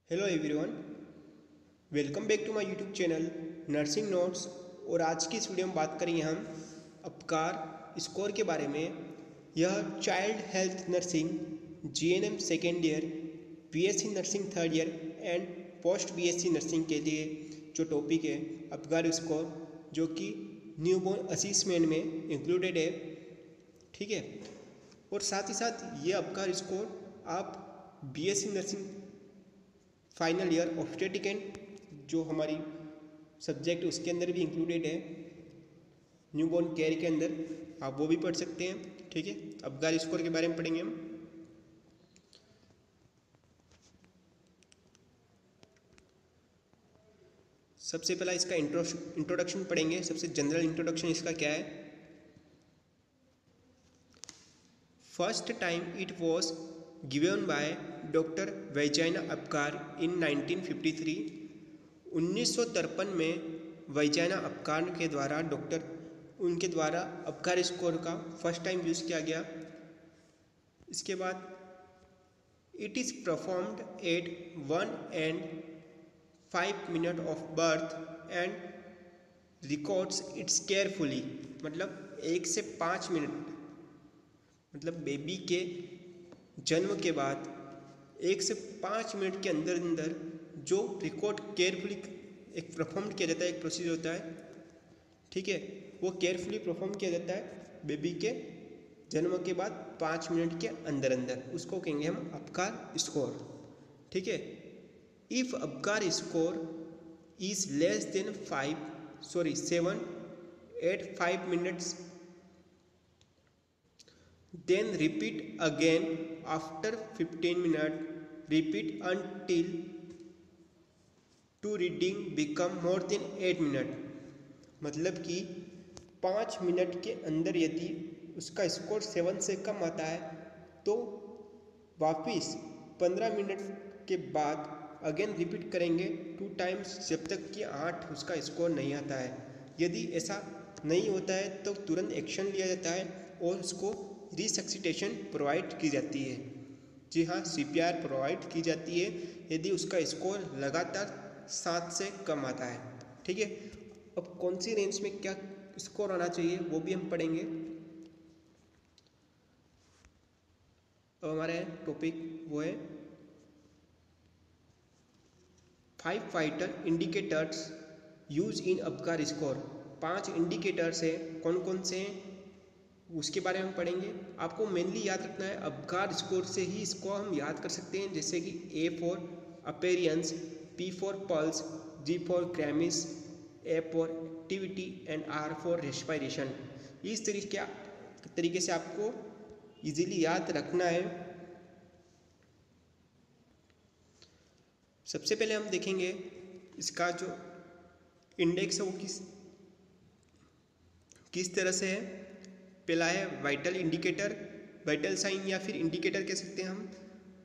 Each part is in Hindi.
Hello everyone, welcome back to my YouTube channel nursing notes. और आज की इस वीडियो में बात करेंगे हम अपकार स्कोर के बारे में। यह child health nursing, GNM second year, BSc nursing third year and post BSc nursing के लिए जो टॉपिक है अपकार स्कोर, जो कि न्यूबॉर्न असेसमेंट में इंक्लूडेड है। ठीक है, और साथ ही साथ ये अपकार स्कोर आप BSc nursing final year obstetric and जो हमारी सब्जेक्ट उसके अंदर भी इंक्लूडेड है, न्यूबॉर्न केयर के अंदर, आप वो भी पढ़ सकते हैं। ठीक है, अपकार स्कोर के बारे में पढ़ेंगे हम। सबसे पहला इसका इंट्रोडक्शन पढ़ेंगे। सबसे जनरल इंट्रोडक्शन इसका क्या है। First time it was given by doctor Virginia Apgar in 1953। 1953 में वैजाइना अपकार के द्वारा उनके द्वारा अपकार स्कोर का फर्स्ट टाइम यूज़ किया गया। इसके बाद it is performed at 1 and 5 minutes of birth and records its carefully. मतलब 1 से 5 मिनट, मतलब बेबी के जन्म के बाद 1 से 5 मिनट के अंदर अंदर जो रिकॉर्ड केयरफुली एक परफॉर्म किया जाता है, एक प्रोसीजर होता है। ठीक है, वो केयरफुली परफॉर्म किया जाता है बेबी के जन्म के बाद 5 मिनट के अंदर अंदर, उसको कहेंगे हम अपकार स्कोर। ठीक है, if Apgar score is less than 7 at 5 minutes, then repeat again after 15 minutes. Repeat until to reading become more than 8 minutes. मतलब कि 5 मिनट के अंदर यदि उसका स्कोर 7 से कम आता है तो वापिस 15 मिनट के बाद अगेन रिपीट करेंगे 2 times, जब तक कि 8 उसका स्कोर नहीं आता है। यदि ऐसा नहीं होता है तो तुरंत एक्शन लिया जाता है और उसको रिसक्सिटेशन प्रोवाइड की जाती है। जी हाँ, सीपीआर प्रोवाइड की जाती है यदि उसका स्कोर लगातार 7 से कम आता है। ठीक है, अब कौन सी रेंज में क्या स्कोर आना चाहिए वो भी हम पढ़ेंगे। अब हमारा टॉपिक वो है 5 vital indicators use in Apgar score. 5 indicators है, कौन कौन से हैं उसके बारे में पढ़ेंगे। आपको मेनली याद रखना है अपकार स्कोर से ही इसको हम याद कर सकते हैं, जैसे कि A for appearance, P for pulse, G for grimace, A for activity and R for respiration. इस तरीके से आपको इजीली याद रखना है। सबसे पहले हम देखेंगे इसका जो इंडेक्स है वो किस तरह से है। पहला है वाइटल इंडिकेटर, वाइटल साइन या फिर इंडिकेटर कह सकते हैं हम।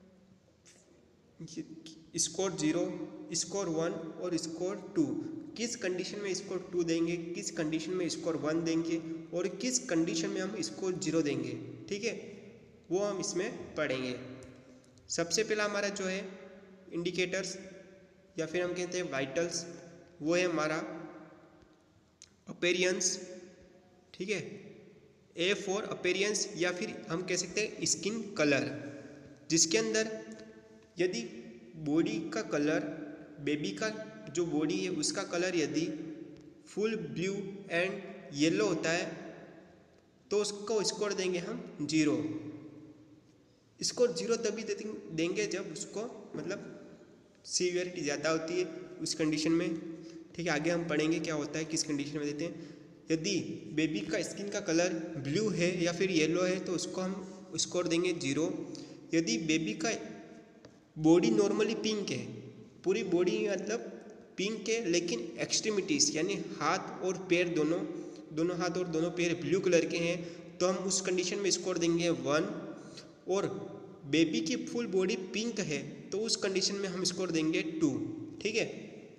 स्कोर 0, स्कोर 1 और स्कोर 2। किस कंडीशन में स्कोर 2 देंगे, किस कंडीशन में स्कोर 1 देंगे और किस कंडीशन में हम स्कोर 0 देंगे। ठीक है, वो हम इसमें पढ़ेंगे। सबसे पहला हमारा जो है इंडिकेटर्स या फिर हम कहते हैं वाइटल्स, वो है हमारा अपेरियंस। ठीक है, A फॉर अपेरियंस या फिर हम कह सकते हैं स्किन कलर, जिसके अंदर यदि बॉडी का कलर, बेबी का जो बॉडी है उसका कलर यदि फुल ब्लू एंड येलो होता है तो उसको स्कोर देंगे हम 0। स्कोर 0 तभी देंगे जब उसको मतलब सीवियरिटी ज़्यादा होती है उस कंडीशन में। ठीक है, आगे हम पढ़ेंगे क्या होता है, किस कंडीशन में देते हैं। यदि बेबी का स्किन का कलर ब्लू है या फिर येलो है तो उसको हम स्कोर देंगे 0। यदि बेबी का बॉडी नॉर्मली पिंक है, पूरी बॉडी मतलब पिंक है, लेकिन एक्सट्रीमिटीज़ यानी हाथ और पैर दोनों हाथ और दोनों पैर ब्लू कलर के हैं, तो हम उस कंडीशन में स्कोर देंगे 1। और बेबी की फुल बॉडी पिंक है तो उस कंडीशन में हम स्कोर देंगे 2। ठीक है,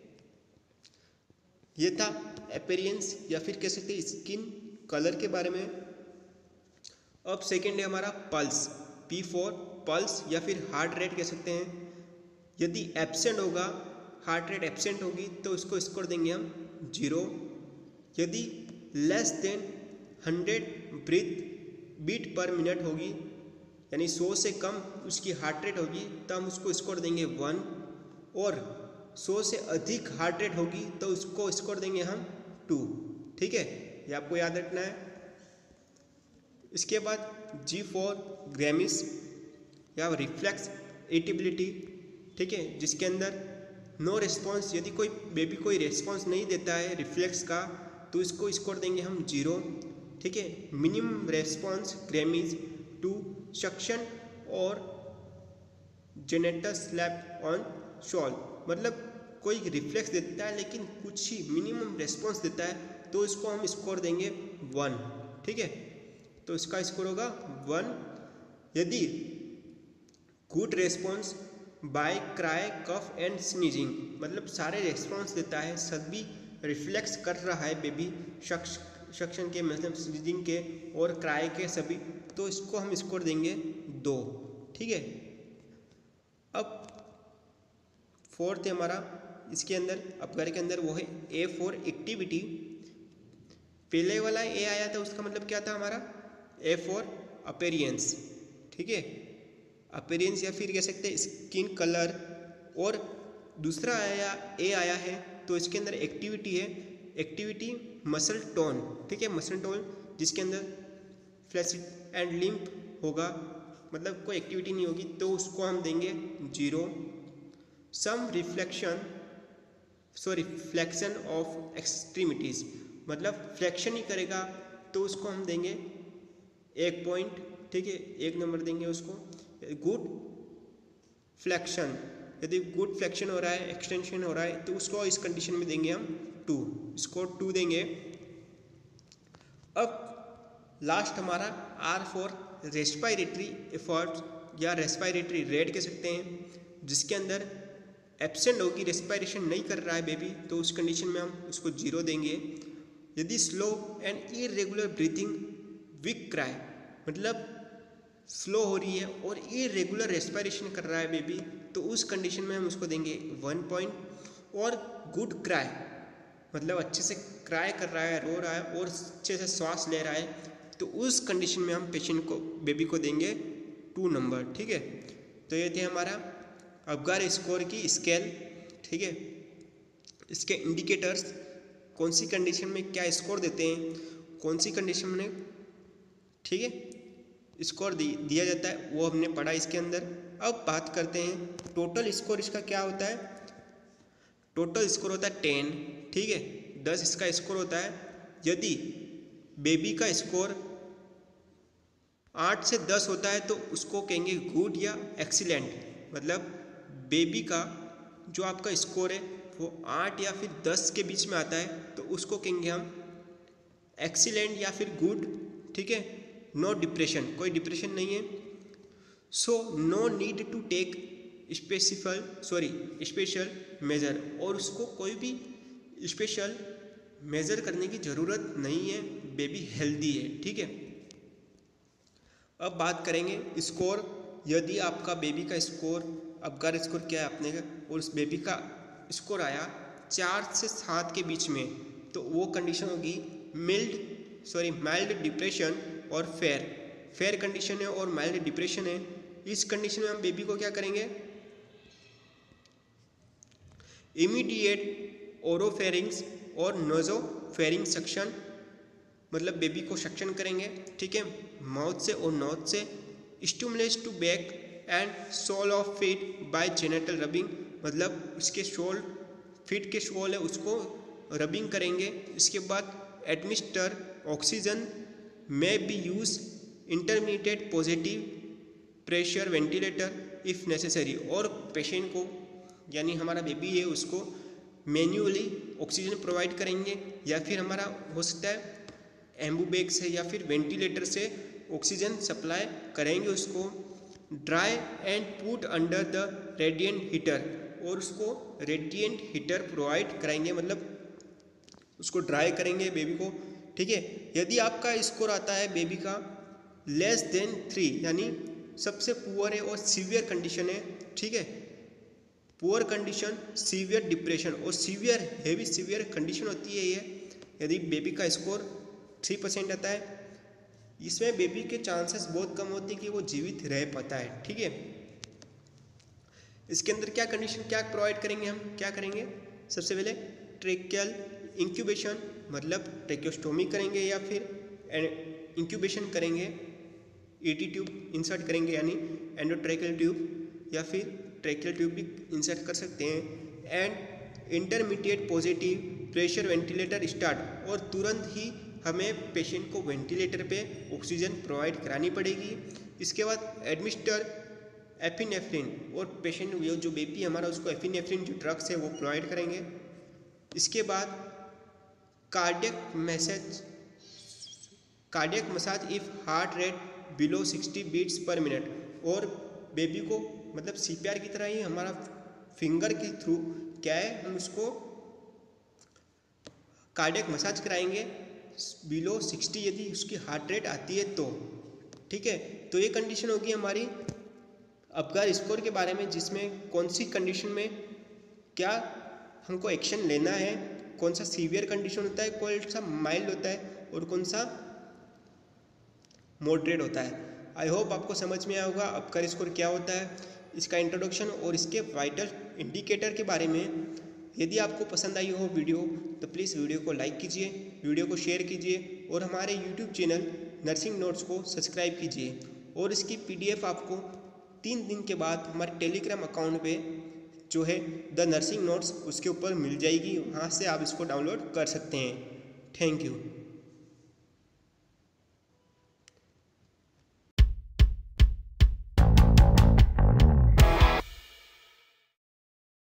ये था अपीयरेंस या फिर कह सकते हैं स्किन कलर के बारे में। अब सेकेंड है हमारा पल्स, P फॉर पल्स या फिर हार्ट रेट कह सकते हैं। यदि एब्सेंट होगा, हार्ट रेट एब्सेंट होगी तो उसको स्कोर देंगे हम 0। यदि less than 100 breath beat per minute होगी, यानी 100 से कम उसकी हार्ट रेट होगी, तो हम उसको स्कोर देंगे 1। और 100 से अधिक हार्ट रेट होगी तो उसको स्कोर देंगे हम 2। ठीक है, ये आपको याद रखना है। इसके बाद G4 ग्रेमिस या रिफ्लेक्स इरिटेबिलिटी, ठीक है, जिसके अंदर नो रिस्पॉन्स, यदि कोई बेबी कोई रिस्पॉन्स नहीं देता है रिफ्लेक्स का तो इसको स्कोर देंगे हम 0। ठीक है, minimum response grimace to suction और जेनेटल स्लैप ऑन शॉल, मतलब कोई रिफ्लेक्स देता है लेकिन कुछ ही मिनिमम रेस्पॉन्स देता है तो इसको हम स्कोर देंगे 1। ठीक है, तो इसका स्कोर होगा 1। यदि good response by cry cough and sneezing, मतलब सारे रेस्पॉन्स देता है, सभी रिफ्लेक्स कर रहा है बेबी सक्शन के, मतलब स्नीजिंग के और क्राई के सभी, तो इसको हम स्कोर देंगे 2। ठीक है, अब फोर्थ है हमारा इसके अंदर अपगार के अंदर, वो है A फॉर एक्टिविटी। पहले वाला ए आया था, उसका मतलब क्या था हमारा A फॉर अपीयरेंस। ठीक है, अपीयरेंस या फिर कह सकते हैं स्किन कलर। और दूसरा ए आया है तो इसके अंदर एक्टिविटी है, एक्टिविटी मसल टोन। ठीक है, मसल टोन जिसके अंदर फ्लैसिड एंड लिम्प होगा, मतलब कोई एक्टिविटी नहीं होगी तो उसको हम देंगे 0। सम फ्लेक्शन ऑफ एक्सट्रीमिटीज़, मतलब फ्लेक्शन ही करेगा तो उसको हम देंगे 1 पॉइंट। ठीक है, 1 नंबर देंगे उसको। गुड फ्लेक्शन, यदि गुड फ्लेक्शन हो रहा है, एक्सटेंशन हो रहा है तो उसको इस कंडीशन में देंगे हम 2, इसको 2 देंगे। अब लास्ट हमारा R फॉर रेस्पिरेटरी एफर्ट्स या रेस्पिरेटरी रेट कह सकते हैं, जिसके अंदर एब्सेंट होगी, रेस्पिरेशन नहीं कर रहा है बेबी, तो उस कंडीशन में हम उसको 0 देंगे। यदि slow and irregular breathing weak cry, मतलब स्लो हो रही है और इरेगुलर रेस्पिरेशन कर रहा है बेबी, तो उस कंडीशन में हम उसको देंगे 1 पॉइंट। और गुड क्राई, मतलब अच्छे से क्राई कर रहा है, रो रहा है और अच्छे से श्वास ले रहा है, तो उस कंडीशन में हम पेशेंट को, बेबी को देंगे 2 नंबर। ठीक है, तो ये थे हमारा अपगार स्कोर की स्केल। ठीक है, इसके इंडिकेटर्स, कौन सी कंडीशन में क्या स्कोर देते हैं, कौन सी कंडीशन में, ठीक है, स्कोर दिया जाता है, वो हमने पढ़ा इसके अंदर। अब बात करते हैं टोटल स्कोर इसका क्या होता है। टोटल स्कोर होता है 10। ठीक है, 10 इसका स्कोर होता है। यदि बेबी का स्कोर 8 से 10 होता है तो उसको कहेंगे गुड या एक्सीलेंट, मतलब बेबी का जो आपका स्कोर है वो 8 या फिर 10 के बीच में आता है तो उसको कहेंगे हम एक्सीलेंट या फिर गुड। ठीक है, नो डिप्रेशन, कोई डिप्रेशन नहीं है, so no need to take special measure, और उसको कोई भी स्पेशल मेजर करने की ज़रूरत नहीं है, बेबी हेल्दी है। ठीक है, अब बात करेंगे स्कोर। यदि आपका बेबी का स्कोर, अपगार स्कोर क्या है अपने का, और उस बेबी का स्कोर आया 4 से 7 के बीच में, तो वो कंडीशन होगी माइल्ड डिप्रेशन और फेयर कंडीशन है और माइल्ड डिप्रेशन है। इस कंडीशन में हम बेबी को क्या करेंगे, इमीडिएट ओरोफेरिंग्स और नोजोफेरिंग सक्शन, मतलब बेबी को सक्शन करेंगे। ठीक है, माउथ से और नोज से। Stimulate to back and sole of feet by gentle rubbing, मतलब उसके सोल, फीट के सोल है उसको रबिंग करेंगे। इसके बाद administer oxygen may be use intermediate positive pressure ventilator if necessary, और पेशेंट को, यानी हमारा बेबी है, उसको मैन्युअली ऑक्सीजन प्रोवाइड करेंगे या फिर हमारा हो सकता है एम्बूबैग से या फिर वेंटिलेटर से ऑक्सीजन सप्लाई करेंगे उसको। Dry and put under the radiant heater, और उसको रेडिएंट हीटर प्रोवाइड कराएंगे, मतलब उसको ड्राई करेंगे बेबी को। ठीक है, यदि आपका स्कोर आता है बेबी का लेस देन 3, यानी सबसे पुअर है और सीवियर कंडीशन है, ठीक है, पुअर कंडीशन, सीवियर डिप्रेशन और सीवियर हेवी सीवियर कंडीशन होती है ये। यदि बेबी का स्कोर 3% आता है, इसमें बेबी के चांसेस बहुत कम होते हैं कि वो जीवित रह पाता है। ठीक है, इसके अंदर क्या कंडीशन क्या प्रोवाइड करेंगे, हम क्या करेंगे, सबसे पहले ट्रेकियल इंक्यूबेशन, मतलब ट्रेकियोस्टोमी करेंगे या फिर इंक्यूबेशन करेंगे, ईटी ट्यूब इंसर्ट करेंगे यानी एंडोट्रेकियल ट्यूब, या फिर ट्रेकियल ट्यूब भी इंसर्ट कर सकते हैं। And intermediate positive pressure ventilator start, और तुरंत ही हमें पेशेंट को वेंटिलेटर पे ऑक्सीजन प्रोवाइड करानी पड़ेगी। इसके बाद एडमिनिस्टर एफिनेफ्रिन, और पेशेंट जो बेबी हमारा उसको एफिनेफ्रिन जो ड्रग्स है वो प्रोवाइड करेंगे। इसके बाद cardiac massage if heart rate below 60 beats per minute, और बेबी को मतलब सीपीआर की तरह ही हमारा फिंगर के थ्रू क्या है, हम उसको कार्डियक मसाज कराएंगे बिलो 60 यदि उसकी हार्ट रेट आती है तो। ठीक है, तो ये कंडीशन होगी हमारी अपगार स्कोर के बारे में, जिसमें कौन सी कंडीशन में क्या हमको एक्शन लेना है, कौन सा सीवियर कंडीशन होता है, कौन सा माइल्ड होता है और कौन सा मॉडरेट होता है। आई होप आपको समझ में आया होगा अपगार स्कोर क्या होता है, इसका इंट्रोडक्शन और इसके वाइटल इंडिकेटर के बारे में। यदि आपको पसंद आई हो वीडियो तो प्लीज़ वीडियो को लाइक कीजिए, वीडियो को शेयर कीजिए और हमारे यूट्यूब चैनल नर्सिंग नोट्स को सब्सक्राइब कीजिए। और इसकी पीडीएफ आपको 3 दिन के बाद हमारे टेलीग्राम अकाउंट पे जो है द नर्सिंग नोट्स उसके ऊपर मिल जाएगी, वहाँ से आप इसको डाउनलोड कर सकते हैं। Thank you.